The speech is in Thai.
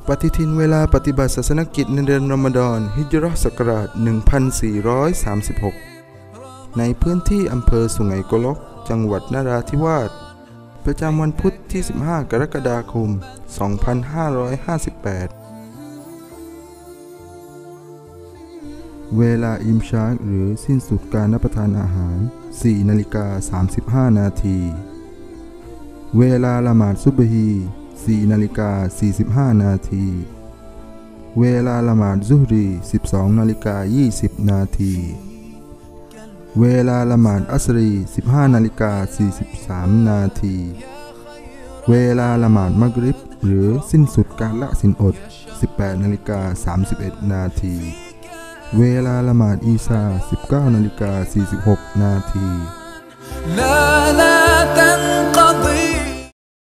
ปฏิทินเวลาปฏิบัติศาสนกิจในเดือนรอมฎอนฮิจเราะห์ศักราช 1436 ในพื้นที่อำเภอสุไหงโกลก จังหวัดนราธิวาส ประจำวันพุธที่ 15 กรกฎาคม 2558 เวลาอิมชาร์กหรือสิ้นสุดการรับประทานอาหาร 4:35 นาที เวลาละหมาดซุบฮี 4:45 นาที เวลาละหมาดซุฮรี 12:20 นาที เวลาละหมาดอัสรี 15:43 นาที เวลาละหมาดมักริบหรือสิ้นสุดการละศีลอด 18:31 นาที เวลาละหมาดอีชา 19:46 นาที